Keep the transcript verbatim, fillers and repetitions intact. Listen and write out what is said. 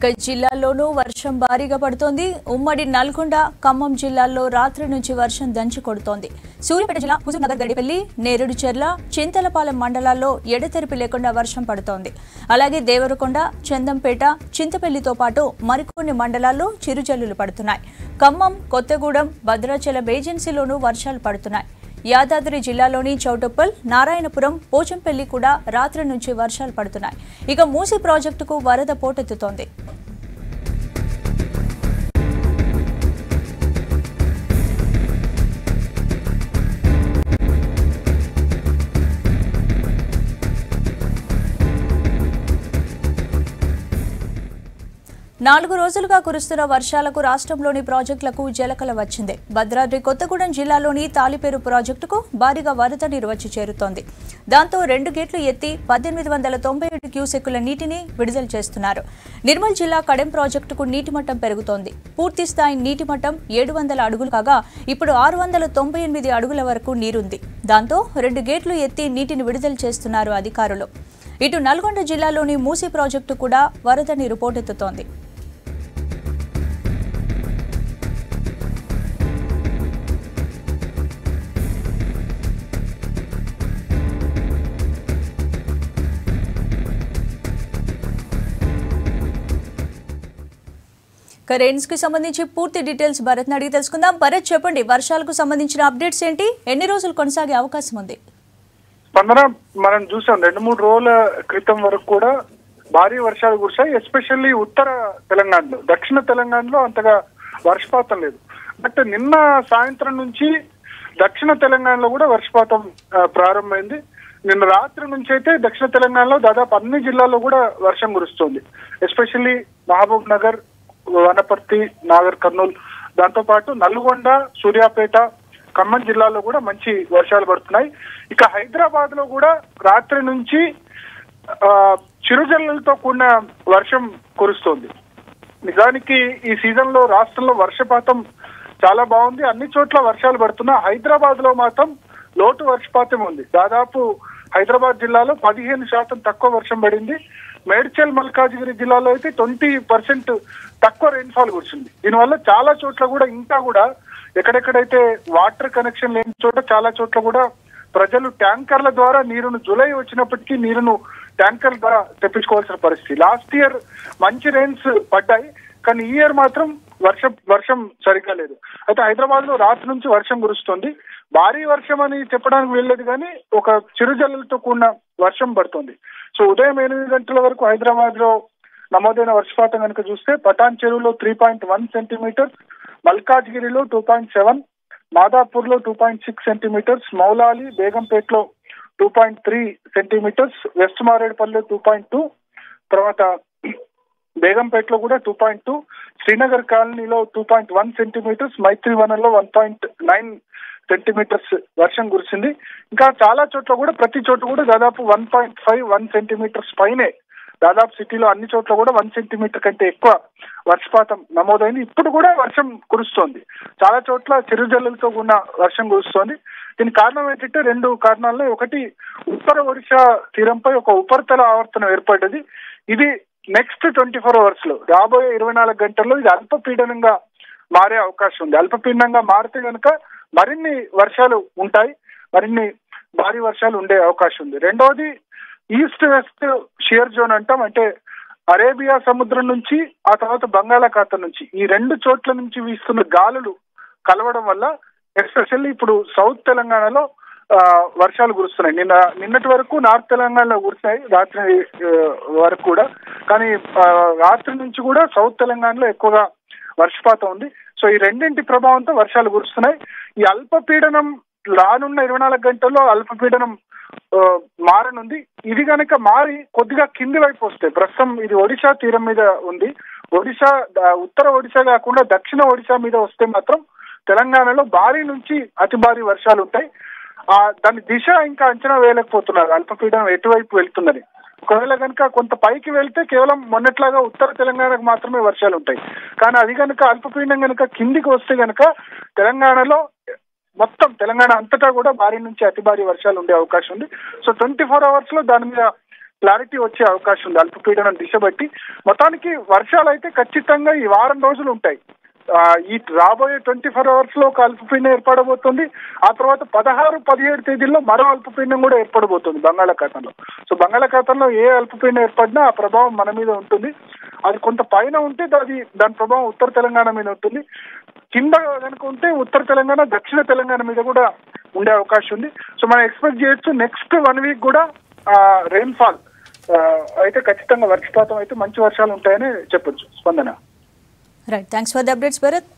జిల్లాల్లోనూ వర్షం భారీగా పడుతోంది. ఉమ్మడి నల్గొండ, ఖమ్మం జిల్లాల్లో రాత్రి నుంచి వర్షం దంచి కొడుతోంది. సూర్యాపేట జిల్లా హుజూర్నగర్, గడిపల్లి, నేరేడుచెర్ల, చింతలపాలెం మండలాల్లో ఎడతెరిపి లేకుండా వర్షం పడుతోంది. అలాగే దేవరకొండ, చందంపేట, చింతపల్లితో పాటు మరికొన్ని మండలాల్లో చిరుజల్లులు పడుతున్నాయి. ఖమ్మం, కొత్తగూడెం, భద్రాచలం ఏజెన్సీలోనూ వర్షాలు పడుతున్నాయి. యాదాద్రి జిల్లాలోని చౌటుప్పల్, నారాయణపురం, పోచంపల్లి కూడా రాత్రి నుంచి వర్షాలు పడుతున్నాయి. ఇక మూసీ ప్రాజెక్టుకు వరద పోటెత్తుతోంది. నాలుగు రోజులుగా కురుస్తున్న వర్షాలకు రాష్ట్రంలోని ప్రాజెక్టులకు జలకల వచ్చింది. భద్రాద్రి కొత్తగూడెం జిల్లాలోని తాలిపేరు ప్రాజెక్టుకు భారీగా వరద నీరు వచ్చి చేరుతోంది. దాంతో రెండు గేట్లు ఎత్తి పద్దెనిమిది వందల తొంభై ఏడు క్యూసెక్కుల నీటిని విడుదల చేస్తున్నారు. నిర్మల్ జిల్లా కడెం ప్రాజెక్టుకు నీటి మట్టం పెరుగుతోంది. పూర్తి స్థాయి నీటి మట్టం ఏడు వందల అడుగులు కాగా ఇప్పుడు ఆరు వందల తొంభై ఎనిమిది అడుగుల వరకు నీరుంది. దాంతో రెండు గేట్లు ఎత్తి నీటిని విడుదల చేస్తున్నారు అధికారులు. ఇటు నల్గొండ జిల్లాలోని మూసీ ప్రాజెక్టు కూడా వరద నీరు పోటెత్తుతోంది. కరెంట్స్ కి సంబంధించి పూర్తి డీటెయిల్స్ భరత్ అడిగి తెలుసుకుందాం. భరత్, చెప్పండి, వర్షాలకు సంబంధించిన అప్డేట్స్ ఏంటి? ఎన్ని రోజులు కొనసాగే అవకాశం ఉంది? స్పందన, మనం చూసాం రెండు మూడు రోజుల క్రితం వరకు కూడా భారీ వర్షాలు కురిశాయి. ఎస్పెషల్లీ ఉత్తర తెలంగాణలో, దక్షిణ తెలంగాణలో అంతగా వర్షపాతం లేదు. బట్ నిన్న సాయంత్రం నుంచి దక్షిణ తెలంగాణలో కూడా వర్షపాతం ప్రారంభమైంది. నిన్న రాత్రి నుంచి అయితే దక్షిణ తెలంగాణలో దాదాపు అన్ని జిల్లాల్లో కూడా వర్షం కురుస్తుంది. Especially Mahabubnagar, Wanaparthy, Nagarkurnool, దాంతో పాటు నల్గొండ, సూర్యాపేట, ఖమ్మం జిల్లాలో కూడా మంచి వర్షాలు పడుతున్నాయి. ఇక హైదరాబాద్ లో కూడా రాత్రి నుంచి ఆ చిరుజల్లులతో కూడిన వర్షం కురుస్తోంది. నిజానికి ఈ సీజన్ లో రాష్ట్రంలో వర్షపాతం చాలా బాగుంది. అన్ని చోట్ల వర్షాలు పడుతున్నా హైదరాబాద్ లో మాత్రం లోటు వర్షపాతం ఉంది. దాదాపు హైదరాబాద్ జిల్లాలో పదిహేను శాతం తక్కువ వర్షం పడింది. మేడ్చల్, మల్కాజిగిరి జిల్లాలో అయితే ట్వంటీ పర్సెంట్ తక్కువ రెయిన్ఫాల్ కురిసింది. దీనివల్ల చాలా చోట్ల కూడా ఇంకా కూడా ఎక్కడెక్కడైతే వాటర్ కనెక్షన్ లేని చోట చాలా చోట్ల కూడా ప్రజలు ట్యాంకర్ల ద్వారా నీరును, జూలై వచ్చినప్పటికీ నీరును ట్యాంకర్ల ద్వారా తెప్పించుకోవాల్సిన పరిస్థితి. లాస్ట్ ఇయర్ మంచి రెయిన్స్ పడ్డాయి, కానీ ఈ ఇయర్ మాత్రం వర్షం వర్షం సరిగ్గా లేదు. అయితే హైదరాబాద్ లో రాత్రి నుంచి వర్షం కురుస్తుంది. భారీ వర్షం అని చెప్పడానికి వెళ్ళలేదు, కానీ ఒక చిరుజల్లులతో కూడిన వర్షం పడుతుంది. సో ఉదయం ఎనిమిది గంటల వరకు హైదరాబాద్ లో నమోదైన వర్షపాతం కనుక చూస్తే పటాన్ చెరువులో త్రీ పాయింట్ వన్ సెంటీమీటర్స్, మల్కాజ్గిరిలో టూ పాయింట్ సెవెన్, మాదాపూర్ లో two point six centimetres, Moulali, బేగంపేటలో two point three centimetres, west మారేడుపల్లిలో టూ పాయింట్ టూ, తర్వాత బేగంపేటలో కూడా టూ పాయింట్ టూ, శ్రీనగర్ కాలనీలో టూ పాయింట్ వన్ సెంటీమీటర్స్, మైత్రివనంలో వన్ పాయింట్ నైన్ సెంటీమీటర్స్ వర్షం కురిసింది. ఇంకా చాలా చోట్ల కూడా ప్రతి చోట కూడా దాదాపు one point five one centimetres పైనే, దాదాపు సిటీలో అన్ని చోట్ల కూడా వన్ సెంటీమీటర్ కంటే ఎక్కువ వర్షపాతం నమోదైంది. ఇప్పుడు కూడా వర్షం కురుస్తోంది. చాలా చోట్ల చిరుజల్లులతో కూడిన వర్షం కురుస్తోంది. దీనికి కారణం ఏంటంటే రెండు కారణాల్లో, ఒకటి ఉత్తర ఒడిశా తీరంపై ఒక ఉపరితల ఆవర్తనం ఏర్పడ్డది. ఇది నెక్స్ట్ ట్వంటీ ఫోర్ అవర్స్ లో, రాబోయే ఇరవై నాలుగు గంటల్లో ఇది అల్పపీడనంగా మారే అవకాశం ఉంది. అల్పపీడనంగా మారితే కనుక మరిన్ని వర్షాలు ఉంటాయి, మరిన్ని భారీ వర్షాలు ఉండే అవకాశం ఉంది. రెండవది ఈస్ట్ వెస్ట్ షియర్ జోన్ అంటాం, అంటే అరేబియా సముద్రం నుంచి ఆ తర్వాత బంగాళాఖాతం నుంచి ఈ రెండు చోట్ల నుంచి వీస్తున్న గాలులు కలవడం వల్ల ఎస్పెషల్లీ ఇప్పుడు సౌత్ తెలంగాణలో ఆ వర్షాలు కురుస్తున్నాయి. నిన్న నిన్నటి వరకు నార్త్ తెలంగాణలో కురిసాయి రాత్రి వరకు కూడా, కానీ రాత్రి నుంచి కూడా సౌత్ తెలంగాణలో ఎక్కువగా వర్షపాతం ఉంది. సో ఈ రెండింటి ప్రభావంతో వర్షాలు కురుస్తున్నాయి. ఈ అల్పపీడనం రానున్న ఇరవై నాలుగు గంటల్లో అల్పపీడనం మారనుంది. ఇది కనుక మారి కొద్దిగా కింది వైపు వస్తే, ప్రస్తుతం ఇది ఒడిశా తీరం మీద ఉంది, ఒడిశా ఉత్తర ఒడిశా కాకుండా దక్షిణ ఒడిశా మీద వస్తే మాత్రం తెలంగాణలో భారీ నుంచి అతి భారీ వర్షాలు ఉంటాయి. ఆ దాని దిశ ఇంకా అంచనా వేయలేకపోతున్నారు, అల్పపీడనం ఎటువైపు వెళ్తుందని. ఒకవేళ కనుక కొంత పైకి వెళ్తే కేవలం మొన్నట్లాగా ఉత్తర తెలంగాణకు మాత్రమే వర్షాలు ఉంటాయి. కానీ అది కనుక అల్పపీడనం కనుక కిందికి వస్తే కనుక తెలంగాణలో మొత్తం తెలంగాణ అంతటా కూడా భారీ నుంచి అతి భారీ వర్షాలు ఉండే అవకాశం ఉంది. సో ట్వంటీ ఫోర్ అవర్స్ లో దాని మీద క్లారిటీ వచ్చే అవకాశం ఉంది అల్పపీడనం దిశ బట్టి. మొత్తానికి వర్షాలు అయితే ఖచ్చితంగా ఈ వారం రోజులు ఉంటాయి. ఈ రాబోయే ట్వంటీ ఫోర్ అవర్స్ లో ఒక అల్పపీడనం ఏర్పడబోతుంది. ఆ తర్వాత పదహారు పదిహేడు తేదీల్లో మరో అల్పపీడనం కూడా ఏర్పడబోతుంది బంగాళాఖాతంలో. సో బంగాళాఖాతంలో ఏ అల్పపీడనం ఏర్పడినా ఆ ప్రభావం మన మీద ఉంటుంది. అది కొంత పైన ఉంటే అది దాని ప్రభావం ఉత్తర తెలంగాణ మీద ఉంటుంది. కింద కనుక ఉంటే ఉత్తర తెలంగాణ దక్షిణ తెలంగాణ మీద కూడా ఉండే అవకాశం ఉంది. సో మనం ఎక్స్పెక్ట్ చేయొచ్చు నెక్స్ట్ వన్ వీక్ కూడా రెయిన్ ఫాల్ అయితే ఖచ్చితంగా వర్షపాతం అయితే మంచి వర్షాలు ఉంటాయని చెప్పొచ్చు. Spandana. Right, thanks for the updates Bharat.